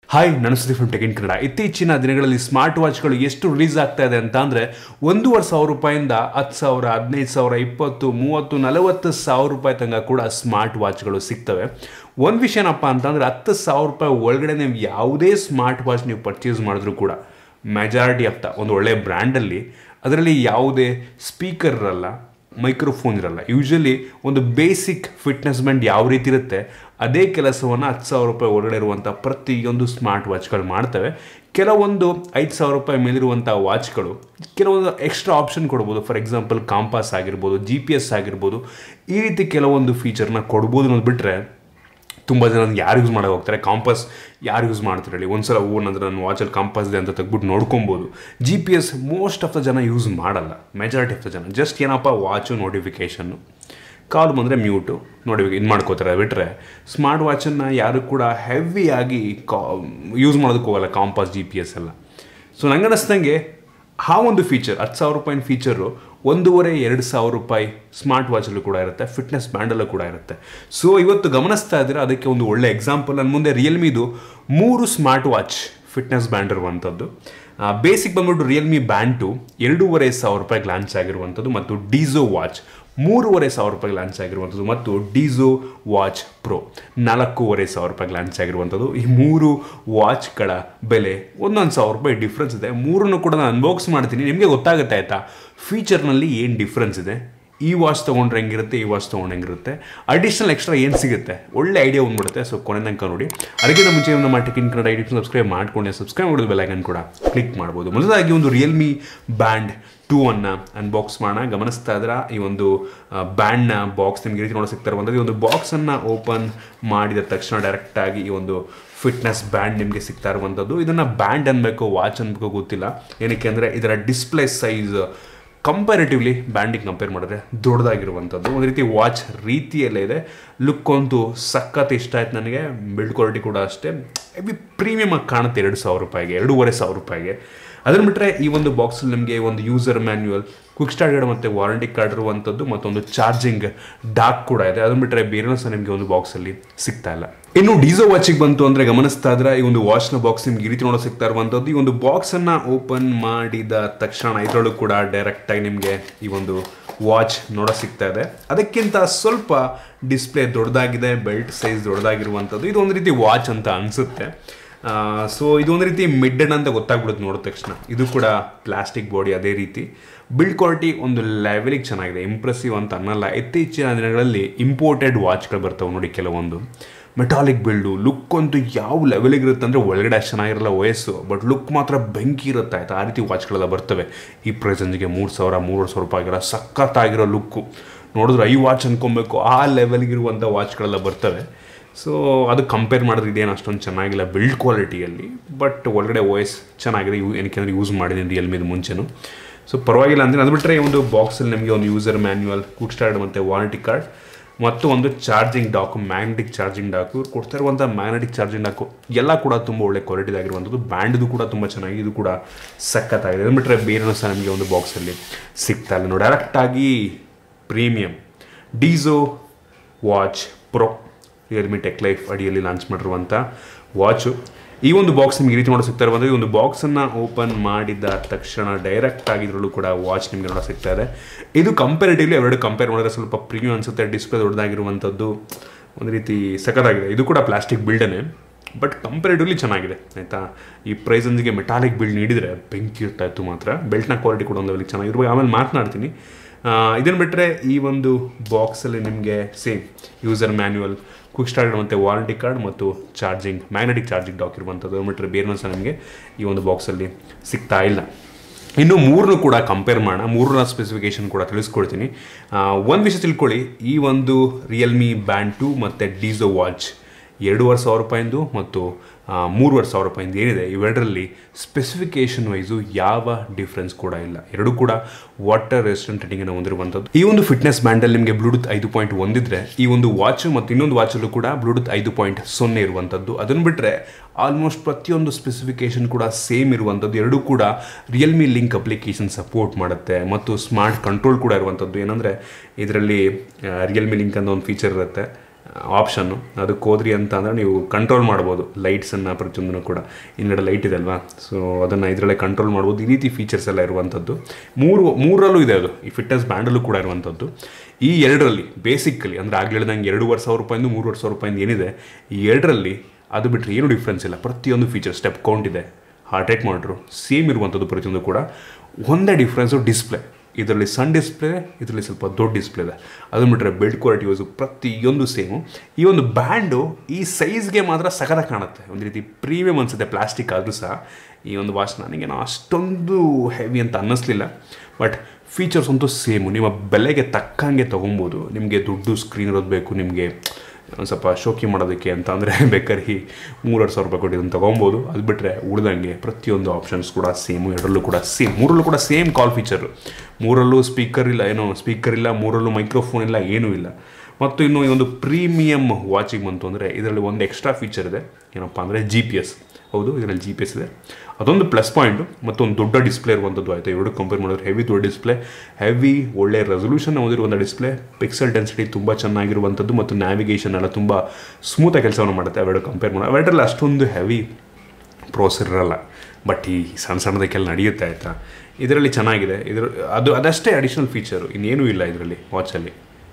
Hi ನಾನು Sudeep from tech in Kannada. ಇತ್ತೀಚಿನ ದಿನಗಳಲ್ಲಿ ಸ್ಮಾರ್ಟ್ ವಾಚ್ಗಳು ಎಷ್ಟು ರಿಲೀಸ್ ಆಗ್ತಾ ಇದೆ ಅಂತ ಅಂದರೆ ₹1,500 10,000 15,000 20 30 40,000 ತನಕ ಕೂಡ ಸ್ಮಾರ್ಟ್ ವಾಚ್ಗಳು ಸಿಗ್ತವೆ. ಒಂದು ವಿಷಯ ಏನಪ್ಪ ಅಂತಂದರೆ ₹10,000 ಒಳಗಡೆ ನೀವು ಯಾವುದೇ ಸ್ಮಾರ್ಟ್ ವಾಚ್ ನೀವು ಪರ್ಚೇಸ್ ಮಾಡಿದ್ರೂ ಕೂಡ ಮೆಜಾರಿಟಿ ಆಫ್ ಒಂದು ಒಳ್ಳೆಯ ಬ್ರ್ಯಾಂಡಲ್ಲಿ ಅದರಲ್ಲಿ ಯಾವುದೇ ಸ್ಪೀಕರ್ ಇರಲ್ಲ, ಮೈಕ್ರೋಫೋನ್ ಇರಲ್ಲ. ಯೂಶಲಿ ಒಂದು ಬೇಸಿಕ್ ಫಿಟ್ನೆಸ್ ಬ್ಯಾಂಡ್ ಯಾವ ರೀತಿ ಇರುತ್ತೆ ಅದೇ ಕೆಲಸವನ್ನು ₹10,000 ಒಳಗಡೆ ಇರುವಂಥ ಪ್ರತಿಯೊಂದು ಸ್ಮಾರ್ಟ್ ವಾಚ್ಗಳು ಮಾಡ್ತವೆ. ಕೆಲವೊಂದು ₹5,000 ಮೇಲಿರುವಂಥ ವಾಚ್ಗಳು ಕೆಲವೊಂದು ಎಕ್ಸ್ಟ್ರಾ ಆಪ್ಷನ್ ಕೊಡ್ಬೋದು. ಫಾರ್ ಎಕ್ಸಾಂಪಲ್ ಕಾಂಪಾಸ್ ಆಗಿರ್ಬೋದು, GPS ಆಗಿರ್ಬೋದು, ಈ ರೀತಿ ಕೆಲವೊಂದು ಫೀಚರ್ನ ಕೊಡ್ಬೋದು ಅನ್ನೋದು ಬಿಟ್ಟರೆ ತುಂಬ ಜನ ಯಾರು ಯೂಸ್ ಮಾಡೋಕೆ ಹೋಗ್ತಾರೆ. ಕಾಂಪಾಸ್ ಯಾರು ಯೂಸ್ ಮಾಡ್ತಾರೆ ಹೇಳಿ? ಒಂದ್ಸಲ ಓನಂದ್ರೆ ನನ್ನ ವಾಚಲ್ಲಿ ಕಾಂಪಾಸ್ ಇದೆ ಅಂತ ತೆಗ್ಬಿಟ್ಟು ನೋಡ್ಕೊಬೋದು. GPS ಮೋಸ್ಟ್ ಆಫ್ ದ ಜನ ಯೂಸ್ ಮಾಡಲ್ಲ, ಮೆಜಾರಿಟಿ ಆಫ್ ದ ಜನ ಜಸ್ಟ್ ಏನಪ್ಪ ವಾಚು ನೋಟಿಫಿಕೇಷನ್ನು, ಕಾಲ್ ಬಂದರೆ ಮ್ಯೂಟು ಇದು ಮಾಡ್ಕೋತಾರೆ. ಬಿಟ್ಟರೆ ಸ್ಮಾರ್ಟ್ ವಾಚನ್ನು ಯಾರು ಕೂಡ ಹೆವಿಯಾಗಿ ಯೂಸ್ ಮಾಡೋದಕ್ಕೆ ಹೋಗಲ್ಲ, ಕಾಂಪಾಸ್ GPS ಎಲ್ಲ. ಸೊ ನಂಗೆ ಅನ್ನಿಸ್ದಂಗೆ ಆ ಒಂದು ಫೀಚರ್ ₹10,000 ಫೀಚರು ₹1,500-2,000 ಸ್ಮಾರ್ಟ್ ವಾಚಲ್ಲೂ ಕೂಡ ಇರುತ್ತೆ, ಫಿಟ್ನೆಸ್ ಬ್ಯಾಂಡಲ್ಲೂ ಕೂಡ ಇರುತ್ತೆ. ಸೊ ಇವತ್ತು ಗಮನಿಸ್ತಾ ಇದ್ದೀರಾ, ಅದಕ್ಕೆ ಒಂದು ಒಳ್ಳೆ ಎಕ್ಸಾಂಪಲ್ ನನ್ನ ಮುಂದೆ ರಿಯಲ್ಮಿದು 3 ಸ್ಮಾರ್ಟ್ ವಾಚ್ ಫಿಟ್ನೆಸ್ ಬ್ಯಾಂಡ್ ಇರುವಂಥದ್ದು. ಬೇಸಿಕ್ ಬಂದ್ಬಿಟ್ಟು ರಿಯಲ್ಮಿ ಬ್ಯಾಂಡ್ 2 ₹2,500 ಲಾಂಚ್ ಆಗಿರುವಂಥದ್ದು, ಮತ್ತು ಡೀಸೋ ವಾಚ್ ₹3,500 ಲಾಂಚ್ ಆಗಿರುವಂಥದ್ದು, ಮತ್ತು ಡೀಸೋ ವಾಚ್ ಪ್ರೋ ₹4,500 ಲಾಂಚ್ ಆಗಿರುವಂಥದ್ದು. ಈ 3 ವಾಚ್ಗಳ ಬೆಲೆ ₹1,000 ಡಿಫ್ರೆನ್ಸ್ ಇದೆ. ಮೂರನ್ನು ಕೂಡ ನಾನು ಅನ್ಬಾಕ್ಸ್ ಮಾಡ್ತೀನಿ, ನಿಮಗೆ ಗೊತ್ತಾಗುತ್ತೆ ಆಯಿತಾ ಫೀಚರ್ನಲ್ಲಿ ಏನು ಡಿಫ್ರೆನ್ಸ್ ಇದೆ. ಈ ವಾಚ್ ತೊಗೊಂಡ್ರೆ ಹೆಂಗಿರುತ್ತೆ, ಈ ವಾಚ್ ತೊಗೊಂಡು ಹೆಂಗಿರುತ್ತೆ, ಅಡಿಷ್ನಲ್ ಎಕ್ಸ್ಟ್ರಾ ಏನು ಸಿಗುತ್ತೆ, ಒಳ್ಳೆ ಐಡಿಯಾ ಬಂದ್ಬಿಡುತ್ತೆ. ಸೊ ಕೊನೆ ತನಕ ನೋಡಿ. ಅದಕ್ಕಿಂತ ಮುಂಚೆ ನಮ್ಮ tech in Kannada YouTube subscribe ಮಾಡ್ಕೊಂಡು ಸಬ್ಸ್ಕ್ರೈಬ್ ಮಾಡೋದು ಬೆಲ್ ಐಕನ್ ಕೂಡ ಕ್ಲಿಕ್ ಮಾಡ್ಬೋದು. ಮೊದಲಾಗಿ ಒಂದು ರಿಯಲ್ಮಿ ಬ್ಯಾಂಡ್ 2 ಅನ್ಬಾಕ್ಸ್ ಮಾಡೋಣ. ಗಮನಿಸ್ತಾ ಇದ್ರೆ ಈ ಒಂದು ಬ್ಯಾಂಡ್ನ ಬಾಕ್ಸ್ ನಿಮ್ಗೆ ರೀತಿ ನೋಡೋ ಸಿಗ್ತಾ ಇರುವಂಥದ್ದು. ಈ ಒಂದು ಬಾಕ್ಸನ್ನು ಓಪನ್ ಮಾಡಿದ ತಕ್ಷಣ ಡೈರೆಕ್ಟಾಗಿ ಈ ಒಂದು ಫಿಟ್ನೆಸ್ ಬ್ಯಾಂಡ್ ನಿಮಗೆ ಸಿಗ್ತಾ ಇರುವಂಥದ್ದು. ಇದನ್ನು ಬ್ಯಾಂಡ್ ಅನ್ಬೇಕು ವಾಚ್ ಅನ್ಬೇಕು ಗೊತ್ತಿಲ್ಲ, ಏನಕ್ಕೆ ಅಂದರೆ ಇದರ ಡಿಸ್ಪ್ಲೇ ಸೈಜ್ ಕಂಪ್ಯಾರಿಟಿವ್ಲಿ ಬ್ಯಾಂಡಿಗೆ ಕಂಪೇರ್ ಮಾಡಿದ್ರೆ ದೊಡ್ಡದಾಗಿರುವಂಥದ್ದು. ಒಂದು ರೀತಿ ವಾಚ್ ರೀತಿಯಲ್ಲೇ ಇದೆ. ಲುಕ್ ಅಂತೂ ಸಖತ್ ಇಷ್ಟ ಆಯ್ತು ನನಗೆ. ಬಿಲ್ಡ್ ಕ್ವಾಲಿಟಿ ಕೂಡ ಅಷ್ಟೇ ಹೆವಿ ಪ್ರೀಮಿಯಮ್ ಆಗಿ ಕಾಣುತ್ತೆ. ₹2,500 ಅದನ್ನು ಬಿಟ್ಟರೆ ಈ ಒಂದು ಬಾಕ್ಸಲ್ಲಿ ನಿಮಗೆ ಒಂದು user manual, quick start guide ಮತ್ತು ವಾರಂಟಿ ಕಾರ್ಡ್ ಇರುವಂಥದ್ದು, ಮತ್ತೊಂದು ಚಾರ್ಜಿಂಗ್ ಡಾಕ್ ಕೂಡ ಇದೆ. ಅದನ್ನು ಬಿಟ್ಟರೆ ಬೇರೆ ಸಹ ನಿಮಗೆ ಒಂದು ಬಾಕ್ಸಲ್ಲಿ ಸಿಗ್ತಾ ಇಲ್ಲ. ಇನ್ನು ಡೀಸೋ ವಾಚಿಗೆ ಬಂತು ಅಂದರೆ ಗಮನಿಸ್ತಾ ಇದ್ರೆ ಈ ಒಂದು ವಾಚ್ನ ಬಾಕ್ಸ್ ನಿಮ್ಗೆ ಈ ರೀತಿ ನೋಡೋ ಸಿಗ್ತಾ ಇರುವಂಥದ್ದು. ಈ ಒಂದು ಬಾಕ್ಸನ್ನು ಓಪನ್ ಮಾಡಿದ ತಕ್ಷಣ ಇದರಲ್ಲೂ ಕೂಡ ಡೈರೆಕ್ಟಾಗಿ ನಿಮಗೆ ಈ ಒಂದು ವಾಚ್ ನೋಡೋ ಸಿಗ್ತಾ ಇದೆ. ಅದಕ್ಕಿಂತ ಸ್ವಲ್ಪ ಡಿಸ್ಪ್ಲೇ ದೊಡ್ಡದಾಗಿದೆ, ಬೆಲ್ಟ್ ಸೈಜ್ ದೊಡ್ಡದಾಗಿರುವಂಥದ್ದು. ಇದು ಒಂದು ರೀತಿ ವಾಚ್ ಅಂತ ಅನಿಸುತ್ತೆ. ಸೊ ಇದೊಂದು ರೀತಿ ಮಿಡ್ ಎಂಡ್ ಅಂತ ಗೊತ್ತಾಗ್ಬಿಡುತ್ತೆ ನೋಡಿದ ತಕ್ಷಣ. ಇದು ಕೂಡ ಪ್ಲಾಸ್ಟಿಕ್ ಬಾಡಿ, ಅದೇ ರೀತಿ ಬಿಲ್ಡ್ ಕ್ವಾಲಿಟಿ ಒಂದು ಲೆವೆಲಿಗೆ ಚೆನ್ನಾಗಿದೆ, ಇಂಪ್ರೆಸಿವ್ ಅಂತ ಅನ್ನಲ್ಲ. ಇತ್ತೀಚಿನ ದಿನಗಳಲ್ಲಿ ಇಂಪೋರ್ಟೆಡ್ ವಾಚ್ಗಳು ಬರ್ತವೆ ನೋಡಿ, ಕೆಲವೊಂದು ಮೆಟಾಲಿಕ್ ಬಿಲ್ಡು, ಲುಕ್ ಅಂತೂ ಯಾವ ಲೆವೆಲಿಗೆ ಇರುತ್ತೆ ಅಂದರೆ ಒಳಗಡೆ ಅಷ್ಟು ಚೆನ್ನಾಗಿರಲ್ಲ ವಯಸ್ಸು, ಬಟ್ ಲುಕ್ ಮಾತ್ರ ಬೆಂಕಿ ಇರುತ್ತೆ ಆಯಿತಾ. ಆ ರೀತಿ ವಾಚ್ಗಳೆಲ್ಲ ಬರ್ತವೆ ಈ ಪ್ರೈಸಂಜಿಗೆ. ₹3,000-3,500 ಸಖತ್ತಾಗಿರೋ ಲುಕ್ಕು ನೋಡಿದ್ರೆ ಐ ವಾಚ್ ಅನ್ಕೊಬೇಕು, ಆ ಲೆವೆಲ್ಗಿರುವಂಥ ವಾಚ್ಗಳೆಲ್ಲ ಬರ್ತವೆ. ಸೊ ಅದು ಕಂಪೇರ್ ಮಾಡಿದ್ರೆ ಇದೇನು ಅಷ್ಟೊಂದು ಚೆನ್ನಾಗಿಲ್ಲ ಬಿಲ್ಡ್ ಕ್ವಾಲಿಟಿಯಲ್ಲಿ, ಬಟ್ ಒಳಗಡೆ ವಾಯ್ಸ್ ಚೆನ್ನಾಗಿದೆ. ಏನಕ್ಕೆ ಅಂದರೆ ಯೂಸ್ ಮಾಡಿದ್ದೀನಿ ರಿಯಲ್ಮಿದು ಮುಂಚೆನೂ, ಸೊ ಪರವಾಗಿಲ್ಲ ಅಂದರೆ. ಅದು ಬಿಟ್ಟರೆ ಈ ಒಂದು ಬಾಕ್ಸಲ್ಲಿ ನಮಗೆ ಒಂದು ಯೂಸರ್ ಮ್ಯಾನ್ಯುವಲ್, ಕ್ವಿಕ್ ಸ್ಟಾರ್ಟ್ ಮತ್ತು ವಾರಂಟಿ ಕಾರ್ಡ್, ಮತ್ತು ಒಂದು charging dock, magnetic charging dock. ಇವ್ರು ಕೊಡ್ತಾ ಇರುವಂಥ ಮ್ಯಾಗ್ನೆಟಿಕ್ ಚಾರ್ಜಿಂಗ್ ಡಾಕು ಎಲ್ಲ ಕೂಡ ತುಂಬ ಒಳ್ಳೆ ಕ್ವಾಲಿಟಿದಾಗಿರುವಂಥದ್ದು. ಬ್ಯಾಂಡ್ದು ಕೂಡ ತುಂಬ ಚೆನ್ನಾಗಿ, ಇದು ಕೂಡ ಸಖತ್ತಾಗಿದೆ. ಅದು ಬಿಟ್ಟರೆ ಬೇರೆನೂ ಸಹ ನಮಗೆ ಒಂದು ಬಾಕ್ಸಲ್ಲಿ ಸಿಗ್ತಾ ಇಲ್ಲ ನೋಡಿ. ಡೈರೆಕ್ಟಾಗಿ premium Dizo watch pro Realme tech life ಅಡಿಯಲ್ಲಿ ಲಾಂಚ್ ಮಾಡಿರುವಂಥ ವಾಚು. ಈ ಒಂದು ಬಾಕ್ಸ್ ನಿಮ್ಗೆ ಈ ರೀತಿ ನೋಡೋ ಸಿಗ್ತಾ ಇರುವಂಥದ್ದು. ಈ ಒಂದು ಬಾಕ್ಸನ್ನು ಓಪನ್ ಮಾಡಿದ ತಕ್ಷಣ ಡೈರೆಕ್ಟ್ ಆಗಿದ್ರಲ್ಲೂ ಕೂಡ ವಾಚ್ ನಿಮಗೆ ನೋಡೋ ಸಿಗ್ತಾ ಇದೆ. ಇದು ಕಂಪೇರಿಟಿವ್ಲಿ ಎರಡು ಕಂಪೇರ್ ಮಾಡಿದ್ರೆ ಸ್ವಲ್ಪ ಪ್ರೀಮಿಯಮ್ ಅನಿಸುತ್ತೆ. ಡಿಸ್ಪ್ಲೇ ದೊಡ್ಡದಾಗಿರುವಂಥದ್ದು, ಒಂದು ರೀತಿ ಸಖತ್ತಾಗಿದೆ. ಇದು ಕೂಡ ಪ್ಲಾಸ್ಟಿಕ್ ಬಿಲ್ಡನೇ, ಬಟ್ ಕಂಪೇರಿಟಿವ್ಲಿ ಚೆನ್ನಾಗಿದೆ ಆಯಿತಾ. ಈ ಪ್ರೈಸನ್ಸ್ಗೆ ಮೆಟಾಲಿಕ್ ಬಿಲ್ಡ್ ನೀಡಿದರೆ ಬೆಂಕಿ ಇರ್ತಾ ಇತ್ತು ಮಾತ್ರ. ಬೆಲ್ಟ್ನ ಕ್ವಾಲಿಟಿ ಕೂಡ ಒಂದು ಲೆವೆಲಿಗೆ ಚೆನ್ನಾಗಿರ್ಬೋದು, ಆಮೇಲೆ ಮಾತನಾಡ್ತೀನಿ. ಇದನ್ನು ಬಿಟ್ಟರೆ ಈ ಒಂದು ಬಾಕ್ಸಲ್ಲಿ ನಿಮಗೆ same user manual, quick start ಮತ್ತು ವಾರಂಟಿ ಕಾರ್ಡ್ ಮತ್ತು ಚಾರ್ಜಿಂಗ್, ಮ್ಯಾಗ್ನೆಟಿಕ್ ಚಾರ್ಜಿಂಗ್ ಡಾಕ್ ಇರುವಂಥದ್ದು. ಅದನ್ನು ಬಿಟ್ಟರೆ ಬೇರೆ ಸಹ ನಿಮಗೆ ಈ ಒಂದು ಬಾಕ್ಸಲ್ಲಿ ಸಿಗ್ತಾ ಇಲ್ಲ. ಇನ್ನು 3 ಕೂಡ ಕಂಪೇರ್ ಮಾಡೋಣ, 3 ಸ್ಪೆಸಿಫಿಕೇಶನ್ ಕೂಡ ತಿಳಿಸ್ಕೊಡ್ತೀನಿ. ಒಂದು ವಿಷಯ ತಿಳ್ಕೊಳ್ಳಿ, ಈ ಒಂದು ರಿಯಲ್ಮಿ ಬ್ಯಾಂಡ್ 2 ಮತ್ತು ಡೀಸೋ ವಾಚ್ ₹2,500 ಮತ್ತು ₹3,500 ಏನಿದೆ, ಇವೆರಡರಲ್ಲಿ ಸ್ಪೆಸಿಫಿಕೇಶನ್ ವೈಸು ಯಾವ ಡಿಫ್ರೆನ್ಸ್ ಕೂಡ ಇಲ್ಲ. ಎರಡೂ ಕೂಡ ವಾಟರ್ ರೆಸಿಸ್ಟೆಂಟ್ ರೇಟಿಂಗನ್ನು ಹೊಂದಿರುವಂಥದ್ದು. ಈ ಒಂದು ಫಿಟ್ನೆಸ್ ಬ್ಯಾಂಡಲ್ಲಿ ನಿಮಗೆ ಬ್ಲೂಟೂತ್ 5.1 ಇದ್ದರೆ, ಈ ಒಂದು ವಾಚು ಮತ್ತು ಇನ್ನೊಂದು ವಾಚಲ್ಲೂ ಕೂಡ ಬ್ಲೂಟೂತ್ 5.0 ಇರುವಂಥದ್ದು. ಅದನ್ನು ಬಿಟ್ಟರೆ ಆಲ್ಮೋಸ್ಟ್ ಪ್ರತಿಯೊಂದು ಸ್ಪೆಸಿಫಿಕೇಶನ್ ಕೂಡ ಸೇಮ್ ಇರುವಂಥದ್ದು. ಎರಡೂ ಕೂಡ ರಿಯಲ್ಮಿ ಲಿಂಕ್ ಅಪ್ಲಿಕೇಶನ್ ಸಪೋರ್ಟ್ ಮಾಡುತ್ತೆ, ಮತ್ತು ಸ್ಮಾರ್ಟ್ ಕಂಟ್ರೋಲ್ ಕೂಡ ಇರುವಂಥದ್ದು. ಏನಂದರೆ ಇದರಲ್ಲಿ ರಿಯಲ್ಮಿ ಲಿಂಕ್ ಅಂತ ಒಂದು ಫೀಚರ್ ಇರುತ್ತೆ. ಆಪ್ಷನ್ನು. ಅದಕ್ಕೆ ಹೋದ್ರಿ ಅಂತ ಅಂದರೆ ನೀವು ಕಂಟ್ರೋಲ್ ಮಾಡ್ಬೋದು ಲೈಟ್ಸನ್ನು, ಪ್ರತಿಯೊಂದನ್ನು ಕೂಡ. ಹಿಂದ್ಗಡೆ ಲೈಟ್ ಇದೆ ಅಲ್ವಾ, ಸೊ ಅದನ್ನು ಇದರಲ್ಲೇ ಕಂಟ್ರೋಲ್ ಮಾಡ್ಬೋದು. ಈ ರೀತಿ ಫೀಚರ್ಸ್ ಎಲ್ಲ ಇರುವಂಥದ್ದು ಮೂರಲ್ಲೂ ಇದೆ. ಅದು ಈ ಫಿಟ್ನೆಸ್ ಬ್ಯಾಂಡಲ್ಲೂ ಕೂಡ ಇರುವಂಥದ್ದು. ಈ ಎರಡರಲ್ಲಿ ಬೇಸಿಕಲಿ ಅಂದರೆ ಆಗಲಿ ಹೇಳ್ದಂಗೆ 2,500 ರೂಪಾಯಿಂದ 3,500 ರೂಪಾಯಿಂದ ಏನಿದೆ, ಈ ಎರಡರಲ್ಲಿ ಅದು ಬಿಟ್ಟರೆ ಏನೂ ಡಿಫ್ರೆನ್ಸ್ ಇಲ್ಲ. ಪ್ರತಿಯೊಂದು ಫೀಚರ್, ಸ್ಟೆಪ್ ಕೌಂಟ್ ಇದೆ, ಹಾರ್ಟ್ ರೇಟ್ ಮಾಡಿದ್ರು ಸೇಮ್ ಇರುವಂಥದ್ದು ಪ್ರತಿಯೊಂದು ಕೂಡ. ಒಂದೇ ಡಿಫ್ರೆನ್ಸು ಡಿಸ್ಪ್ಲೇ. ಇದರಲ್ಲಿ ಸಣ್ಣ ಡಿಸ್ಪ್ಲೇ, ಇದರಲ್ಲಿ ಸ್ವಲ್ಪ ದೊಡ್ಡ ಡಿಸ್ಪ್ಲೇ ಇದೆ. ಅದನ್ನು ಬಿಟ್ಟರೆ ಬಿಲ್ಡ್ ಕ್ವಾಲಿಟಿ ಯೂಸು ಪ್ರತಿಯೊಂದು ಸೇಮು. ಈ ಒಂದು ಬ್ಯಾಂಡು ಈ ಸೈಜ್ಗೆ ಮಾತ್ರ ಸಖತ್ತಾಗಿ ಕಾಣುತ್ತೆ, ಒಂದು ರೀತಿ ಪ್ರೀಮಿಯಮ್ ಅನಿಸುತ್ತೆ. ಪ್ಲಾಸ್ಟಿಕ್ ಆದರೂ ಸಹ ಈ ಒಂದು ವಾಚ್ ನನಗೇನೋ ಅಷ್ಟೊಂದು ಹೆವಿ ಅಂತ ಅನ್ನಿಸ್ಲಿಲ್ಲ. ಬಟ್ ಫೀಚರ್ಸ್ ಅಂತೂ ಸೇಮು. ನಿಮ್ಮ ಬೆಲೆಗೆ ತಕ್ಕಂಗೆ ತೊಗೊಬೋದು. ನಿಮಗೆ ದೊಡ್ಡ ಸ್ಕ್ರೀನ್ ಇರೋದು ಬೇಕು, ನಿಮಗೆ ಒಂದು ಸ್ವಲ್ಪ ಶೋಕಿ ಮಾಡೋದಕ್ಕೆ ಅಂತ ಅಂದರೆ ಬೇಕಾದ್ರೆ 3,000 ರೂಪಾಯಿ ಕೊಟ್ಟು ಇದನ್ನು ತೊಗೊಬೋದು. ಅದು ಬಿಟ್ಟರೆ ಉಳಿದಂಗೆ ಪ್ರತಿಯೊಂದು ಆಪ್ಷನ್ಸ್ ಕೂಡ ಸೇಮು. ಎರಡರಲ್ಲೂ ಕೂಡ ಸೇಮ್, ಮೂರಲ್ಲೂ ಕೂಡ ಸೇಮ್ ಕಾಲ್ ಫೀಚರು. ಮೂರಲ್ಲೂ ಸ್ಪೀಕರ್ ಇಲ್ಲ, ಮೂರಲ್ಲೂ ಮೈಕ್ರೋಫೋನ್ ಇಲ್ಲ, ಏನೂ ಇಲ್ಲ. ಮತ್ತು ಇನ್ನು ಈ ಒಂದು ಪ್ರೀಮಿಯಮ್ ವಾಚಿಗೆ ಬಂತು ಅಂದರೆ ಇದರಲ್ಲಿ ಒಂದು ಎಕ್ಸ್ಟ್ರಾ ಫೀಚರ್ ಇದೆ. ಏನಪ್ಪ ಅಂದರೆ GPS. ಹೌದು, ಇದರಲ್ಲಿ GPS ಇದೆ, ಅದೊಂದು ಪ್ಲಸ್ ಪಾಯಿಂಟು. ಮತ್ತೊಂದು ದೊಡ್ಡ ಡಿಸ್ಪ್ಲೇ ಇರುವಂಥದ್ದು ಆಯಿತು. ಎರಡು ಕಂಪೇರ್ ಮಾಡಿದ್ರೆ ಹೆವಿ ದೊಡ್ಡ ಡಿಸ್ಪ್ಲೇ, ಹೆವಿ ಒಳ್ಳೆ ರೆಸೊಲ್ಯೂಷನ್ ಹೊಂದಿರುವಂಥ ಡಿಸ್ಪ್ಲೇ, ಪಿಕ್ಸೆಲ್ ಡೆನ್ಸಿಟಿ ತುಂಬ ಚೆನ್ನಾಗಿರುವಂಥದ್ದು, ಮತ್ತು ನ್ಯಾವಿಗೇಷನ್ ಎಲ್ಲ ತುಂಬ ಸ್ಮೂತಾಗಿ ಕೆಲಸವನ್ನು ಮಾಡುತ್ತೆ. ಅವೆರಡು ಕಂಪೇರ್ ಮಾಡಿ ಅವೆರಡರಲ್ಲಿ ಅಷ್ಟೊಂದು ಹೆವಿ ಪ್ರೋಸೆಸರ್ ಇರಲ್ಲ. ಬಟ್ ಈ ಸಣ್ಣದಕ್ಕೆಲ್ಲ ನಡೆಯುತ್ತೆ ಆಯಿತಾ. ಇದರಲ್ಲಿ ಚೆನ್ನಾಗಿದೆ. ಅದಷ್ಟೇ ಅಡಿಷ್ನಲ್ ಫೀಚರು, ಇನ್ನೇನೂ ಇಲ್ಲ ಇದರಲ್ಲಿ. ವಾಚಲ್ಲಿ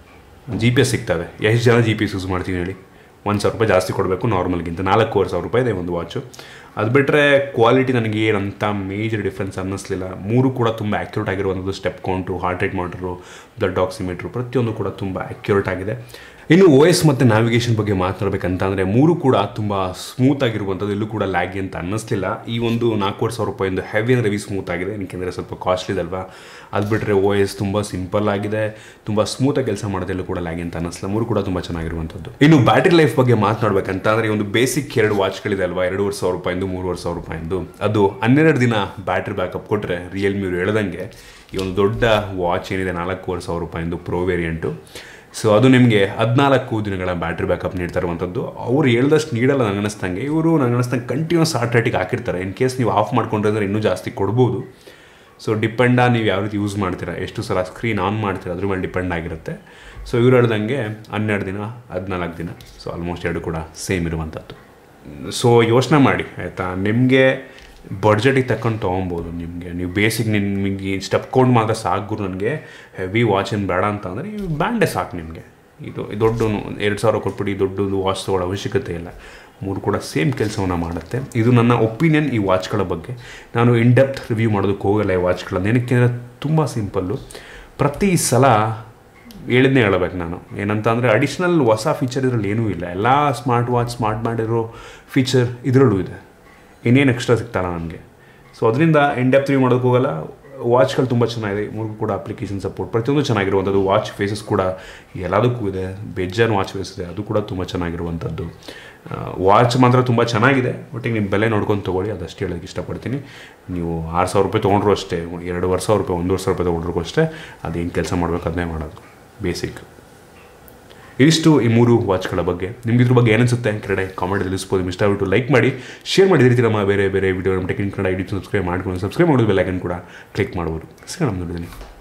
GPS ಸಿಗ್ತದೆ. ಎಷ್ಟು ಜನ GPS ಯೂಸ್ ಮಾಡ್ತೀನಿ ಹೇಳಿ? 1,000 ರೂಪಾಯಿ ಜಾಸ್ತಿ ಕೊಡಬೇಕು ನಾರ್ಮಲ್ಗಿಂತ. 4,500 ರೂಪಾಯಿ ಇದೆ ಒಂದು ವಾಚು. ಅದು ಬಿಟ್ಟರೆ ಕ್ವಾಲಿಟಿ ನನಗೆ ಏನಂತ ಮೇಜರ್ ಡಿಫ್ರೆನ್ಸ್ ಅನ್ನಿಸ್ಲಿಲ್ಲ. ಮೂರು ಕೂಡ ತುಂಬ ಆ್ಯಕ್ಯುರೇಟ್ ಆಗಿರುವಂಥದ್ದು. ಸ್ಟೆಪ್ ಕೌಂಟು, ಹಾರ್ಟ್ ರೇಟ್ ಮಾಡಿದ್ರು, ಬ್ಲಡ್ ಆಕ್ಸಿಮೀಟ್ರು ಪ್ರತಿಯೊಂದು ಕೂಡ ತುಂಬ ಆ್ಯಕ್ಯುರೇಟ್ ಆಗಿದೆ. ಇನ್ನು OS ಮತ್ತು ನ್ಯಾವಿಗೇಷನ್ ಬಗ್ಗೆ ಮಾತನಾಡಬೇಕಂತ ಅಂದರೆ ಮೂರು ಕೂಡ ತುಂಬ ಸ್ಮೂತ್ ಆಗಿರುವಂಥದ್ದು. ಎಲ್ಲೂ ಕೂಡ ಲ್ಯಾಗಿ ಅಂತ ಅನ್ನಿಸ್ಲಿಲ್ಲ. ಈ ಒಂದು 4,500 ರೂಪಾಯಿಂದ ಹೆವಿ ಸ್ಮೂತ್ ಆಗಿದೆ, ಏಕೆಂದರೆ ಸ್ವಲ್ಪ ಕಾಸ್ಟ್ಲಿ ಇದಲ್ವಾ. ಅದು ಬಿಟ್ಟರೆ OS ತುಂಬ ಸಿಂಪಲ್ ಆಗಿದೆ, ತುಂಬ ಸ್ಮೂತಾಗಿ ಕೆಲಸ ಮಾಡೋದು. ಎಲ್ಲೂ ಕೂಡ ಲ್ಯಾಗಿ ಅಂತ ಅನ್ನಿಸ್ಲಿಲ್ಲ. ಮೂರು ಕೂಡ ತುಂಬ ಚೆನ್ನಾಗಿರುವಂಥದ್ದು. ಇನ್ನು ಬ್ಯಾಟ್ರಿ ಲೈಫ್ ಬಗ್ಗೆ ಮಾತನಾಡಬೇಕಂತ ಅಂದರೆ ಒಂದು ಬೇಸಿಕ್ 2 ವಾಚ್ಗಳಿದೆ ಅಲ್ವಾ, 2,500 ರೂಪಾಯಿಂದ 3,500 ರೂಪಾಯಿಂದ. ಅದು 12 ದಿನ ಬ್ಯಾಟ್ರಿ ಬ್ಯಾಕಪ್ ಕೊಟ್ಟರೆ, ರಿಯಲ್ಮಿ ಅವರು ಹೇಳ್ದಂಗೆ ಈ ಒಂದು ದೊಡ್ಡ ವಾಚ್ ಏನಿದೆ 4,500 ರೂಪಾಯಿಂದ ಪ್ರೋ ವೇರಿಯಂಟು, ಸೊ ಅದು ನಿಮಗೆ 14 ದಿನಗಳ ಬ್ಯಾಟ್ರಿ ಬ್ಯಾಕಪ್ ನೀಡ್ತಾ ಇರುವಂಥದ್ದು. ಅವ್ರು ಹೇಳ್ದಷ್ಟು ನೀಡಲ್ಲ ನನಗನ್ನಿಸ್ತಂಗೆ. ಇವರು ನನಗನ್ನಿಸ್ತಂಗೆ ಕಂಟಿನ್ಯೂಸ್ ಹಾರ್ಟ್ ರೇಟಿಗೆ ಹಾಕಿರ್ತಾರೆ. ಇನ್ ಕೇಸ್ ನೀವು ಆಫ್ ಮಾಡ್ಕೊಂಡ್ರೆ ಅಂದರೆ ಇನ್ನೂ ಜಾಸ್ತಿ ಕೊಡ್ಬೋದು. ಸೊ ಡಿಪೆಂಡ ನೀವು ಯಾವ ರೀತಿ ಯೂಸ್ ಮಾಡ್ತೀರಾ, ಎಷ್ಟು ಸಲ ಸ್ಕ್ರೀನ್ ಆನ್ ಮಾಡ್ತೀರಾ, ಅದ್ರ ಮೇಲೆ ಡಿಪೆಂಡ್ ಆಗಿರುತ್ತೆ. ಸೊ ಇವ್ರು ಹೇಳ್ದಂಗೆ 12 ದಿನ 14 ದಿನ, ಸೊ ಆಲ್ಮೋಸ್ಟ್ ಎರಡು ಕೂಡ ಸೇಮ್ ಇರುವಂಥದ್ದು. ಸೊ ಯೋಚನೆ ಮಾಡಿ ಆಯಿತಾ, ನಿಮಗೆ ಬಡ್ಜೆಟಿಗೆ ತಗೊಂಡು ತೊಗೊಬೋದು. ನೀವು ಬೇಸಿಕ್ ನಿಮಗೆ ಸ್ಟೆಪ್ ಕೌಂಟ್ ಮಾತ್ರ ಸಾಕು. ನನಗೆ ಹೆವಿ ವಾಚ್ ಏನು ಬೇಡ ಅಂತ ಅಂದರೆ ಈ ಬ್ಯಾಂಡೇ ಸಾಕು ನಿಮಗೆ. ಇದು ದೊಡ್ಡ 2,000 ಕೊಟ್ಬಿಟ್ಟು ದೊಡ್ಡದು ವಾಚ್ ತೊಗೊಳ್ಳೋ ಅವಶ್ಯಕತೆ ಇಲ್ಲ. ಮೂರು ಕೂಡ ಸೇಮ್ ಕೆಲಸವನ್ನು ಮಾಡುತ್ತೆ. ಇದು ನನ್ನ ಒಪಿನಿಯನ್ ಈ ವಾಚ್ಗಳ ಬಗ್ಗೆ. ನಾನು ಇನ್ಡೆಪ್ತ್ ರಿವ್ಯೂ ಮಾಡೋದಕ್ಕೆ ಹೋಗಲ್ಲ ಈ ವಾಚ್ಗಳನ್ನು. ಏನಕ್ಕೆ ಅಂದರೆ ತುಂಬ ಸಿಂಪಲ್ಲು. ಪ್ರತಿ ಸಲ ಹೇಳಿದ್ನೇ ಹೇಳಬೇಕು ನಾನು. ಏನಂತ ಅಂದರೆ ಅಡಿಷ್ನಲ್ ಹೊಸ ಫೀಚರ್ ಇದರಲ್ಲಿ ಏನೂ ಇಲ್ಲ. ಎಲ್ಲ ಸ್ಮಾರ್ಟ್ ವಾಚ್ ಸ್ಮಾರ್ಟ್ ಮಾಡಿರೋ ಫೀಚರ್ ಇದರಲ್ಲೂ ಇದೆ, ಇನ್ನೇನು ಎಕ್ಸ್ಟ್ರಾ ಸಿಗ್ತಾರ ನನಗೆ. ಸೊ ಅದರಿಂದ ಇನ್ಡೆಪ್ತ್ ರಿವ್ಯೂ ಮಾಡೋದಕ್ಕೆ ಹೋಗಲ್ಲ. ವಾಚ್ಗಳು ತುಂಬ ಚೆನ್ನಾಗಿದೆ. ಮೂರು ಕೂಡ ಅಪ್ಲಿಕೇಶನ್ ಸಪೋರ್ಟ್ ಪ್ರತಿಯೊಂದು ಚೆನ್ನಾಗಿರುವಂಥದ್ದು. ವಾಚ್ ಫೇಸಸ್ ಕೂಡ ಎಲ್ಲದಕ್ಕೂ ಇದೆ, ಬೇಜಾನ್ ವಾಚ್ ಫೇಸ್ ಇದೆ, ಅದು ಕೂಡ ತುಂಬ ಚೆನ್ನಾಗಿರುವಂಥದ್ದು. ವಾಚ್ ಮಾತ್ರ ತುಂಬ ಚೆನ್ನಾಗಿದೆ. ಒಟ್ಟಿಗೆ ನಿಮ್ಮ ಬೆಲೆ ನೋಡ್ಕೊಂಡು ತೊಗೊಳ್ಳಿ, ಅದಷ್ಟು ಹೇಳೋದಕ್ಕೆ ಇಷ್ಟಪಡ್ತೀನಿ. ನೀವು 6,000 ರೂಪಾಯಿ ತೊಗೊಂಡ್ರು ಅಷ್ಟೇ, 2,500 ರೂಪಾಯಿ 1,500 ರೂಪಾಯಿ ತೊಗೊಂಡ್ರು ಅಷ್ಟೇ, ಅದೇನು ಕೆಲಸ ಮಾಡಬೇಕು ಅದನ್ನೇ ಮಾಡೋದು ಬೇಸಿಕ್. ಇದಿಷ್ಟು ಈ 3 ವಾಚ್ಗಳ ಬಗ್ಗೆ. ನಿಮ್ಗೆ ಇದ್ರ ಬಗ್ಗೆ ಏನಿಸುತ್ತೆ ಕೆಳಗಡೆ ಕಾಮೆಂಟ್ ತಿಳಿಸ್ಬೋದು. ಇಷ್ಟ ಆಗ್ಬಿಟ್ಟು ಲೈಕ್ ಮಾಡಿ, ಶೇರ್ ಮಾಡಿ. ರೀತಿ ನಮ್ಮ ಬೇರೆ ವಿಡಿಯೋ ನಮ್ಮ ಟೆಕ್ನಿಕ್ ಕನ್ನಡ ಸಬ್ಸ್ಕ್ರೈಬ್ ಮಾಡೋದು ಬೆಲ್ ಐಕನ್ ಕೂಡ ಕ್ಲಿಕ್ ಮಾಡ್ಬೋದು. ಸಿಗೋಣ ಮುಂದಿನ